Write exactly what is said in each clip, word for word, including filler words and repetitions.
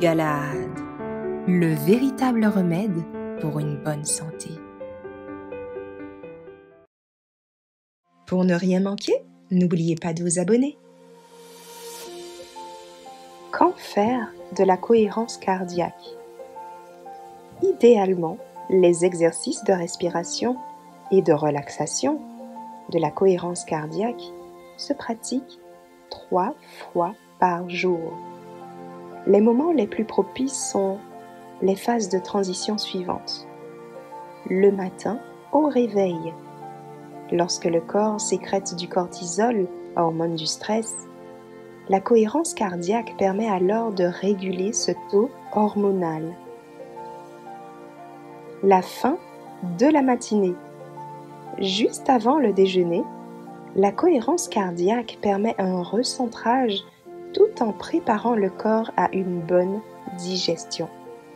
Galaad, le véritable remède pour une bonne santé. Pour ne rien manquer, n'oubliez pas de vous abonner. Qu'en faire de la cohérence cardiaque? Idéalement, les exercices de respiration et de relaxation de la cohérence cardiaque se pratiquent trois fois par jour. Les moments les plus propices sont les phases de transition suivantes. Le matin, au réveil, lorsque le corps sécrète du cortisol, hormone du stress, la cohérence cardiaque permet alors de réguler ce taux hormonal. La fin de la matinée. Juste avant le déjeuner, la cohérence cardiaque permet un recentrage tout en préparant le corps à une bonne digestion.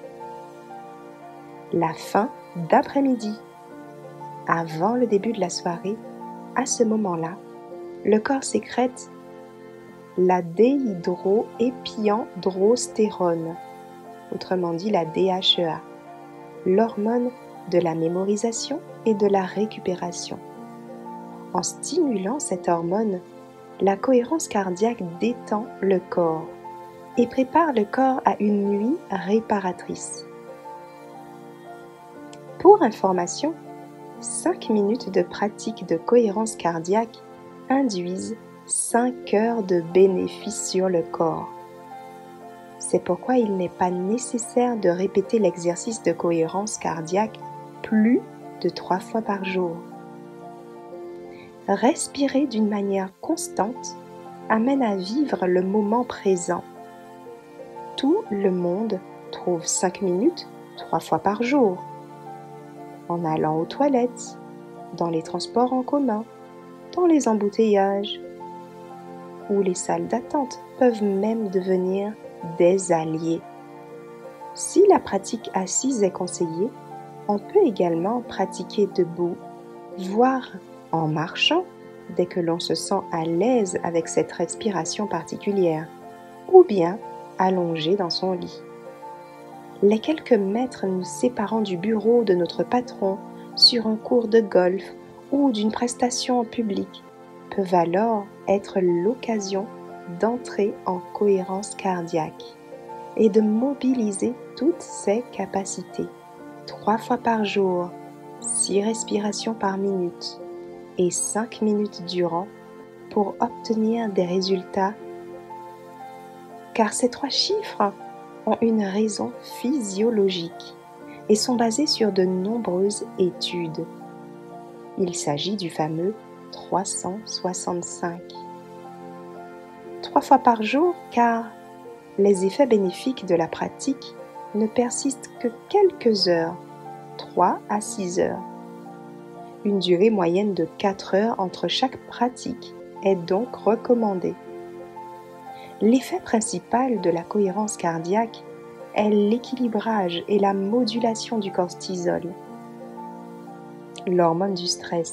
La fin d'après-midi. Avant le début de la soirée, à ce moment-là, le corps sécrète la déhydroépiandrostérone, autrement dit la D H E A, l'hormone de la mémorisation et de la récupération. En stimulant cette hormone, la cohérence cardiaque détend le corps et prépare le corps à une nuit réparatrice. Pour information, cinq minutes de pratique de cohérence cardiaque induisent cinq heures de bénéfices sur le corps. C'est pourquoi il n'est pas nécessaire de répéter l'exercice de cohérence cardiaque plus de trois fois par jour. Respirer d'une manière constante amène à vivre le moment présent. Tout le monde trouve cinq minutes trois fois par jour, en allant aux toilettes, dans les transports en commun, dans les embouteillages, ou les salles d'attente peuvent même devenir des alliés. Si la pratique assise est conseillée, on peut également pratiquer debout, voire en marchant dès que l'on se sent à l'aise avec cette respiration particulière, ou bien allongé dans son lit. Les quelques mètres nous séparant du bureau de notre patron sur un cours de golf ou d'une prestation en public peuvent alors être l'occasion d'entrer en cohérence cardiaque et de mobiliser toutes ses capacités. Trois fois par jour, six respirations par minute et cinq minutes durant pour obtenir des résultats, car ces trois chiffres ont une raison physiologique et sont basés sur de nombreuses études. Il s'agit du fameux trois cent soixante-cinq. Trois fois par jour, car les effets bénéfiques de la pratique ne persistent que quelques heures, trois à six heures. Une durée moyenne de quatre heures entre chaque pratique est donc recommandée. L'effet principal de la cohérence cardiaque est l'équilibrage et la modulation du cortisol, l'hormone du stress.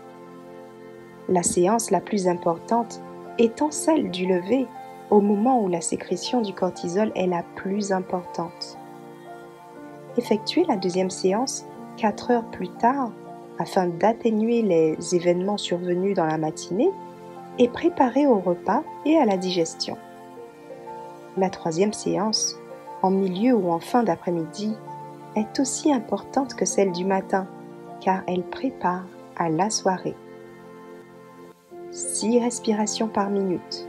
La séance la plus importante étant celle du lever, au moment où la sécrétion du cortisol est la plus importante. Effectuer la deuxième séance quatre heures plus tard afin d'atténuer les événements survenus dans la matinée et préparer au repas et à la digestion. La troisième séance, en milieu ou en fin d'après-midi, est aussi importante que celle du matin, car elle prépare à la soirée. Six respirations par minute.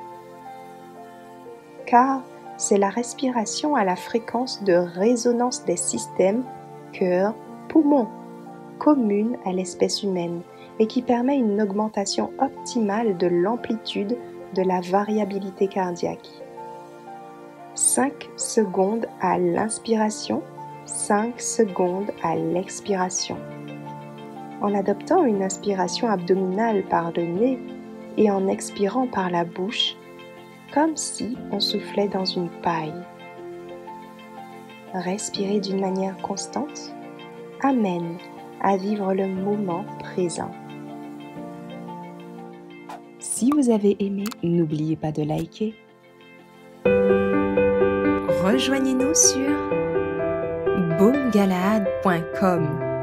Car c'est la respiration à la fréquence de résonance des systèmes cœur, poumon, commune à l'espèce humaine et qui permet une augmentation optimale de l'amplitude de la variabilité cardiaque. cinq secondes à l'inspiration, cinq secondes à l'expiration. En adoptant une inspiration abdominale par le nez et en expirant par la bouche, comme si on soufflait dans une paille. Respirer d'une manière constante amène à vivre le moment présent. Si vous avez aimé, n'oubliez pas de liker. rejoignez-nous sur boom galahad point com.